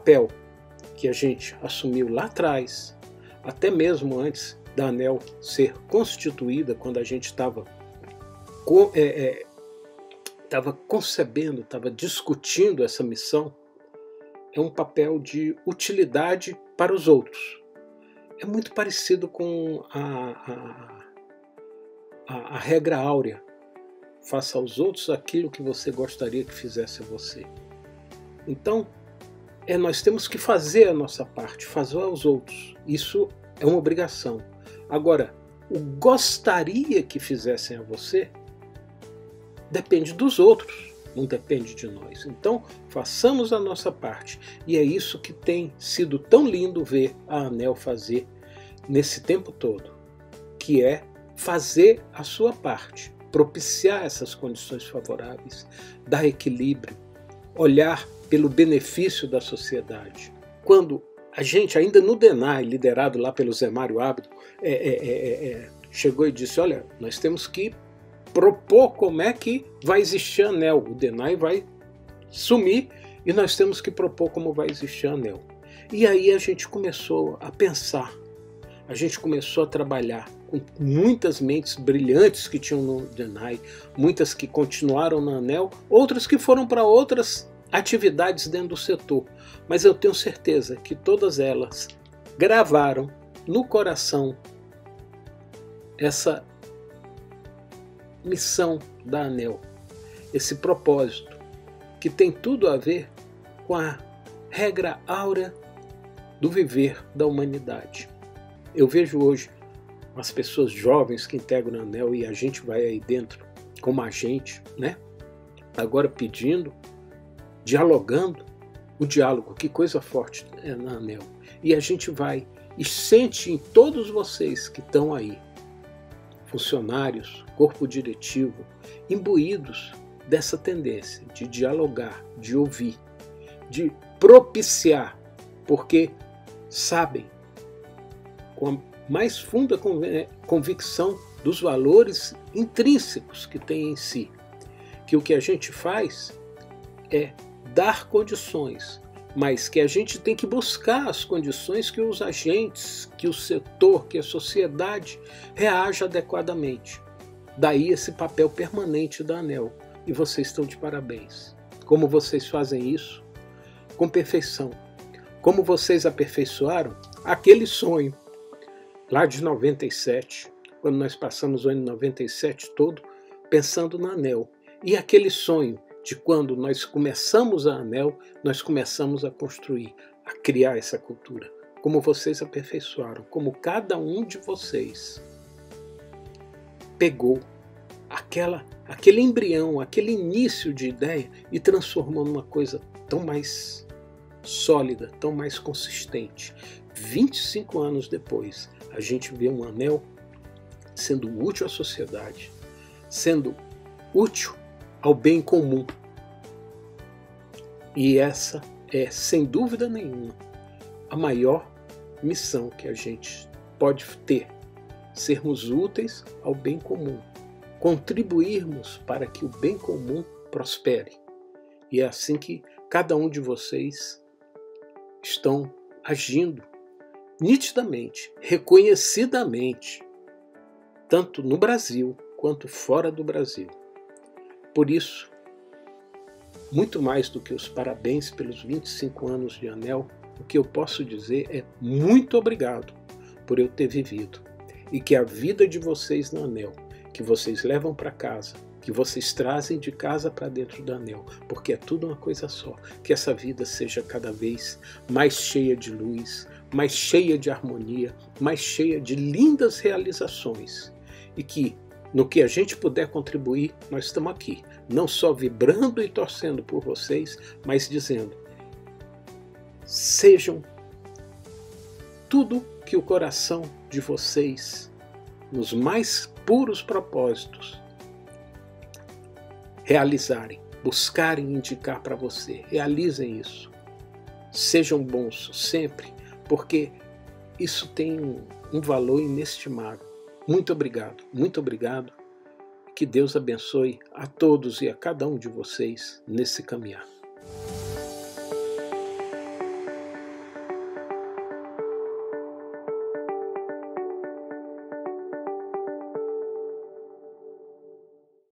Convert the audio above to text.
papel que a gente assumiu lá atrás, até mesmo antes da ANEEL ser constituída, quando a gente estava concebendo, estava discutindo essa missão, é um papel de utilidade para os outros. É muito parecido com a regra áurea. Faça aos outros aquilo que você gostaria que fizesse a você. Então, nós temos que fazer a nossa parte, fazer aos outros. Isso é uma obrigação. Agora, o gostaria que fizessem a você depende dos outros, não depende de nós. Então, façamos a nossa parte. E é isso que tem sido tão lindo ver a ANEEL fazer nesse tempo todo, que é fazer a sua parte, propiciar essas condições favoráveis, dar equilíbrio, olhar pelo benefício da sociedade. Quando a gente, ainda no DENAI, liderado lá pelo Zé Mário Abdo, chegou e disse, olha, nós temos que propor como é que vai existir a ANEEL. O DENAI vai sumir e nós temos que propor como vai existir a ANEEL. E aí a gente começou a pensar, a gente começou a trabalhar com muitas mentes brilhantes que tinham no DENAI, muitas que continuaram na ANEEL, outras que foram para outras atividades dentro do setor. Mas eu tenho certeza que todas elas gravaram no coração essa missão da ANEEL, esse propósito, que tem tudo a ver com a regra áurea do viver da humanidade. Eu vejo hoje as pessoas jovens que integram a ANEEL, e a gente vai aí dentro como agente, né? Agora pedindo, dialogando, o diálogo, que coisa forte é na ANEEL. E a gente vai e sente em todos vocês que estão aí, funcionários, corpo diretivo, imbuídos dessa tendência de dialogar, de ouvir, de propiciar, porque sabem, com a mais funda convicção dos valores intrínsecos que tem em si, que o que a gente faz é dar condições, mas que a gente tem que buscar as condições que os agentes, que o setor, que a sociedade reaja adequadamente. Daí esse papel permanente da ANEEL. E vocês estão de parabéns. Como vocês fazem isso? Com perfeição. Como vocês aperfeiçoaram aquele sonho lá de 97, quando nós passamos o ano 97 todo pensando na ANEEL. E aquele sonho de quando nós começamos a ANEEL, nós começamos a construir, a criar essa cultura. Como vocês aperfeiçoaram, como cada um de vocês pegou aquele embrião, aquele início de ideia e transformou numa coisa tão mais sólida, tão mais consistente. 25 anos depois, a gente vê um ANEEL sendo útil à sociedade, sendo útil ao bem comum. E essa é, sem dúvida nenhuma, a maior missão que a gente pode ter. Sermos úteis ao bem comum. Contribuirmos para que o bem comum prospere. E é assim que cada um de vocês estão agindo nitidamente, reconhecidamente, tanto no Brasil quanto fora do Brasil. Por isso, muito mais do que os parabéns pelos 25 anos de ANEEL, o que eu posso dizer é muito obrigado por eu ter vivido. E que a vida de vocês na ANEEL, que vocês levam para casa, que vocês trazem de casa para dentro da ANEEL, porque é tudo uma coisa só, que essa vida seja cada vez mais cheia de luz, mais cheia de harmonia, mais cheia de lindas realizações. E que, no que a gente puder contribuir, nós estamos aqui, não só vibrando e torcendo por vocês, mas dizendo, sejam tudo que o coração de vocês, nos mais puros propósitos, realizarem, buscarem indicar para você. Realizem isso. Sejam bons sempre, porque isso tem um valor inestimável. Muito obrigado, muito obrigado. Que Deus abençoe a todos e a cada um de vocês nesse caminhar.